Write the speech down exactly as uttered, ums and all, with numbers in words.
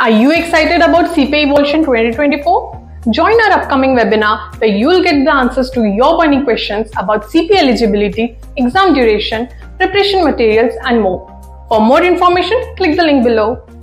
Are you excited about C P A Evolution twenty twenty-four? Join our upcoming webinar where you will get the answers to your burning questions about C P A eligibility, exam duration, preparation materials and more. For more information, click the link below.